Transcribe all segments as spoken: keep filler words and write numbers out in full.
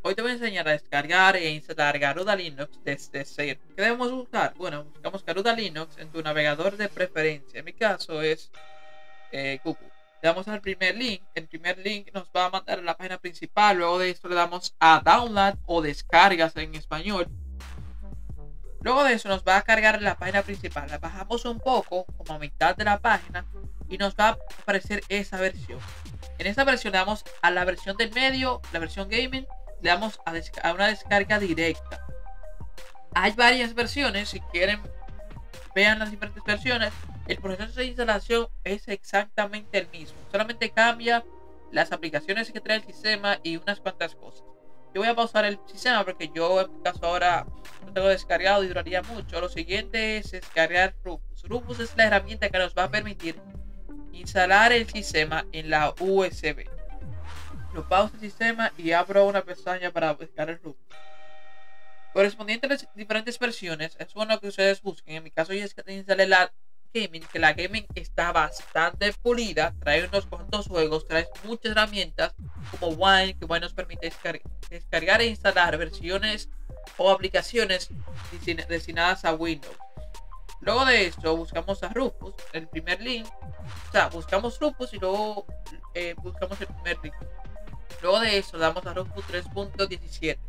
Hoy te voy a enseñar a descargar e instalar Garuda Linux desde cero. ¿Qué debemos buscar? Bueno, buscamos Garuda Linux en tu navegador de preferencia. En mi caso es eh, Google. Le damos al primer link. El primer link nos va a mandar a la página principal. Luego de esto le damos a Download o Descargas en español. Luego de eso nos va a cargar la página principal. La bajamos un poco, como a mitad de la página, y nos va a aparecer esa versión. En esta versión le damos a la versión del medio, la versión gaming, le damos a, a una descarga directa. Hay varias versiones, si quieren vean las diferentes versiones. El proceso de instalación es exactamente el mismo, solamente cambia las aplicaciones que trae el sistema y unas cuantas cosas. Yo voy a pausar el sistema porque yo en mi caso ahora no tengo descargado y duraría mucho. Lo siguiente es descargar Rufus. Rufus es la herramienta que nos va a permitir instalar el sistema en la U S B. Lo pauso el sistema y abro una pestaña para descargar Rufus. Correspondiente a las diferentes versiones, es bueno que ustedes busquen. En mi caso yo instalé la Gaming, que la Gaming está bastante pulida, trae unos cuantos juegos, trae muchas herramientas como Wine, que bueno, nos permite descargar, descargar e instalar versiones o aplicaciones destinadas a Windows. Luego de esto buscamos a Rufus, el primer link, o sea, buscamos Rufus y luego eh, buscamos el primer link. Luego de eso damos a Rufus tres punto diecisiete.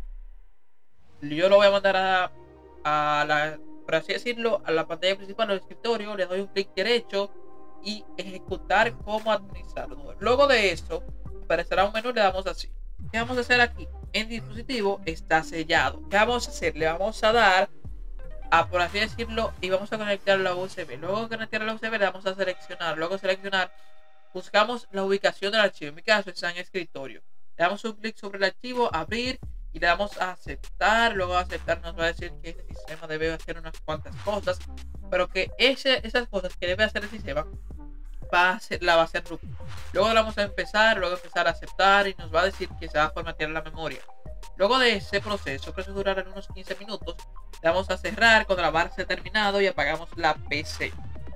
Yo lo voy a mandar a, a la, por así decirlo, a la pantalla principal del escritorio. Le doy un clic derecho y ejecutar como administrador. Luego de esto aparecerá un menú, le damos así. ¿Qué vamos a hacer aquí? En dispositivo está sellado. ¿Qué vamos a hacer? Le vamos a dar a, por así decirlo, y vamos a conectar la U S B. Luego de conectar la U S B le vamos a seleccionar. Luego seleccionar, buscamos la ubicación del archivo. En mi caso está en escritorio. Le damos un clic sobre el archivo, abrir, y le damos a aceptar. Luego a aceptar nos va a decir que este sistema debe hacer unas cuantas cosas, pero que ese, esas cosas que debe hacer el sistema va a hacer, la va a hacer Rufus. Luego le vamos a empezar, luego empezar a aceptar y nos va a decir que se va a formatear la memoria. Luego de ese proceso, que eso durará unos quince minutos, le vamos a cerrar cuando la barra se ha terminado y apagamos la P C.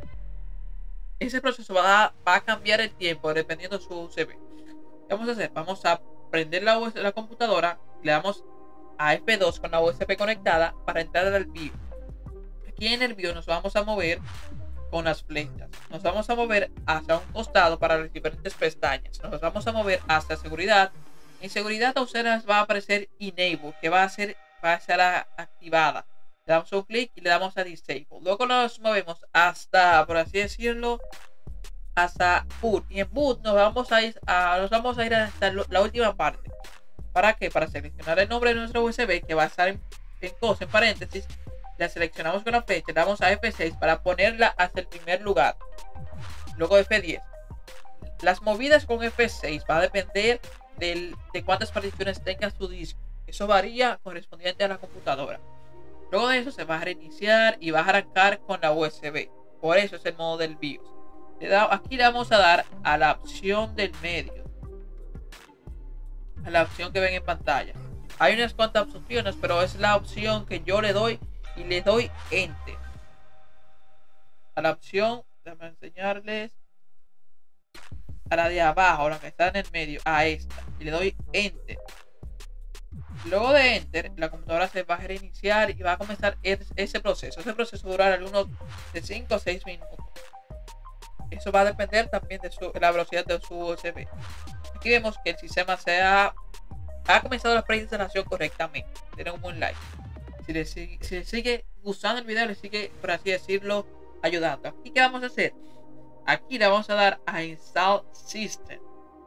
Ese proceso va a, va a cambiar el tiempo dependiendo de su U S B. ¿Qué vamos a hacer? Vamos a prender la, la computadora, le damos a F dos con la U S B conectada para entrar al BIOS. Aquí en el BIOS nos vamos a mover con las flechas. Nos vamos a mover hacia un costado para las diferentes pestañas. Nos vamos a mover hacia seguridad. En seguridad a ustedes va a aparecer Enable, que va a ser, va a ser activada. Le damos un clic y le damos a Disable. Luego nos movemos hasta, por así decirlo, hasta boot, y en boot nos vamos a ir a, nos vamos a ir hasta la última parte. ¿Para qué? Para seleccionar el nombre de nuestra U S B, que va a estar en, en cosa, en paréntesis. La seleccionamos con la flecha, le damos a F seis para ponerla hasta el primer lugar. Luego F diez. Las movidas con F seis va a depender del, de cuántas particiones tenga su disco. Eso varía correspondiente a la computadora. Luego de eso se va a reiniciar y va a arrancar con la U S B. Por eso es el modo del BIOS. Le da, aquí le vamos a dar a la opción del medio, a la opción que ven en pantalla. Hay unas cuantas opciones, pero es la opción que yo le doy y le doy Enter. A la opción, déjame enseñarles, a la de abajo, la que está en el medio, a esta, y le doy Enter. Luego de Enter, la computadora se va a reiniciar y va a comenzar ese proceso. Ese proceso durará algunos de cinco a seis minutos. Eso va a depender también de su, la velocidad de su U S B. Aquí vemos que el sistema se ha, ha comenzado la preinstalación correctamente. Tiene un buen like. Si le, sigue, si le sigue gustando el video, le sigue, por así decirlo, ayudando. Aquí, ¿qué vamos a hacer? Aquí le vamos a dar a Install System.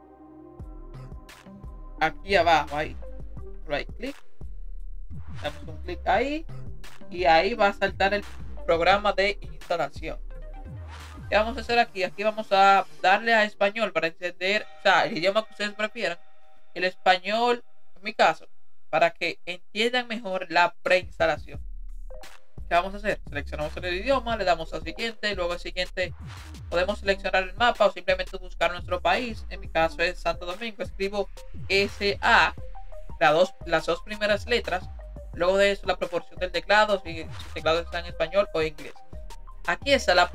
Aquí abajo, ahí. Right click. Damos un clic ahí. Y ahí va a saltar el programa de instalación. ¿Qué vamos a hacer aquí? Aquí vamos a darle a español para entender, o sea, el idioma que ustedes prefieran. El español, en mi caso, para que entiendan mejor la preinstalación. ¿Qué vamos a hacer? Seleccionamos el idioma, le damos a siguiente, luego al siguiente podemos seleccionar el mapa o simplemente buscar nuestro país. En mi caso es Santo Domingo. Escribo S A, las dos, las dos primeras letras. Luego de eso la proporción del teclado, si el teclado está en español o inglés. Aquí está la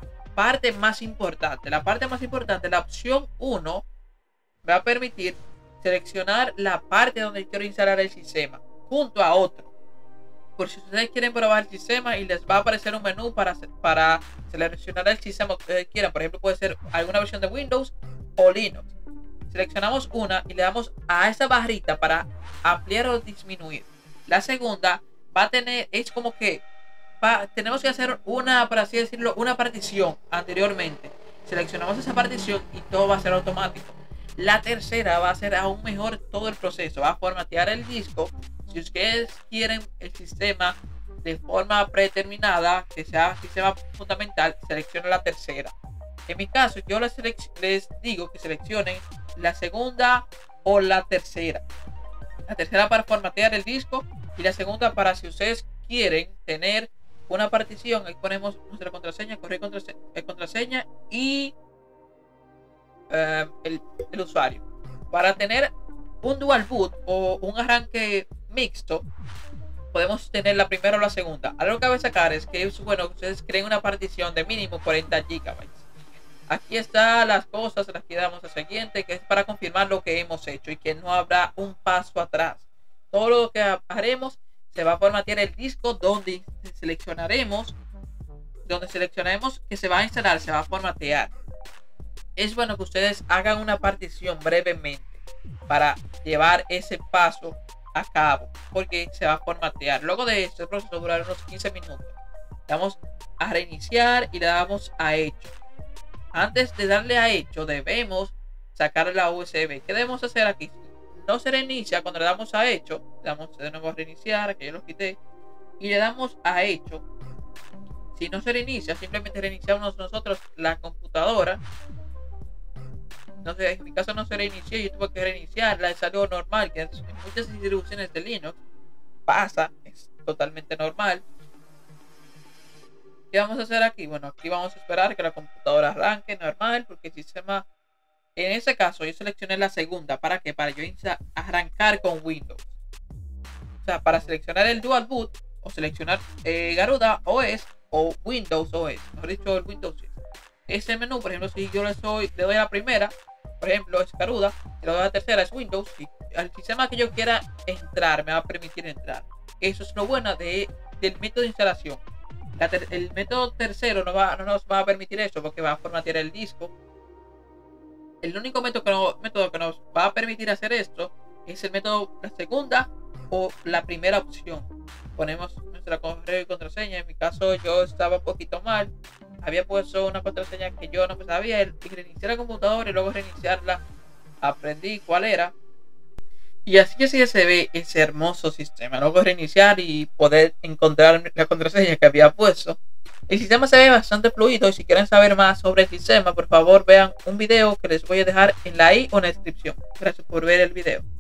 parte más importante. La parte más importante, la opción uno, me va a permitir seleccionar la parte donde quiero instalar el sistema junto a otro. Por si ustedes quieren probar el sistema y les va a aparecer un menú para, para seleccionar el sistema que ustedes quieran. Por ejemplo, puede ser alguna versión de Windows o Linux. Seleccionamos una y le damos a esa barrita para ampliar o disminuir. La segunda va a tener, es como que va, tenemos que hacer una, por así decirlo, una partición anteriormente. Seleccionamos esa partición y todo va a ser automático. La tercera va a ser aún mejor todo el proceso. Va a formatear el disco. Si ustedes quieren el sistema de forma predeterminada, que sea sistema fundamental, selecciona la tercera. En mi caso, yo les, les digo que seleccionen la segunda o la tercera. La tercera para formatear el disco y la segunda para si ustedes quieren tener una partición. Ahí ponemos nuestra contraseña, correo contraseña, contraseña y uh, el, el usuario. Para tener un dual boot o un arranque mixto, podemos tener la primera o la segunda. Algo que cabe sacar es que es bueno que ustedes creen una partición de mínimo cuarenta gigabytes. Aquí están las cosas, las que damos a siguiente, que es para confirmar lo que hemos hecho y que no habrá un paso atrás. Todo lo que haremos se va a formatear el disco donde seleccionaremos, donde seleccionaremos que se va a instalar, se va a formatear. Es bueno que ustedes hagan una partición brevemente para llevar ese paso a cabo, porque se va a formatear. Luego de esto, el proceso durará unos quince minutos. Le damos a reiniciar y le damos a hecho. Antes de darle a hecho, debemos sacar la U S B. ¿Qué debemos hacer aquí? No se reinicia cuando le damos a hecho. Le damos de nuevo a reiniciar, que yo lo quité, y le damos a hecho. Si no se reinicia, simplemente reiniciamos nosotros la computadora. No sé, en mi caso no se reinició, yo tuve que reiniciarla, es algo normal, que en muchas distribuciones de Linux pasa, es totalmente normal. ¿Qué vamos a hacer aquí? Bueno, aquí vamos a esperar que la computadora arranque normal, porque el sistema, en ese caso yo seleccioné la segunda. ¿Para qué? Para yo arrancar con Windows. O sea, para seleccionar el Dual Boot o seleccionar eh, Garuda O S o Windows O S, mejor dicho, el Windows O S. Ese menú, por ejemplo, si yo le, soy, le doy a la primera, por ejemplo, es Garuda, y le doy a la tercera, es Windows, y al sistema que yo quiera entrar, me va a permitir entrar. Eso es lo bueno de, del método de instalación. La ter el método tercero no, va, no nos va a permitir eso porque va a formatear el disco. El único método que, no, método que nos va a permitir hacer esto es el método, la segunda o la primera opción. Ponemos nuestra correo y contraseña. En mi caso yo estaba un poquito mal. Había puesto una contraseña que yo no sabía, y reiniciar la computadora y luego reiniciarla. Aprendí cuál era. Y así es que se ve ese hermoso sistema. Luego reiniciar y poder encontrar la contraseña que había puesto. El sistema se ve bastante fluido y si quieren saber más sobre el sistema, por favor vean un video que les voy a dejar en la i o en la descripción. Gracias por ver el video.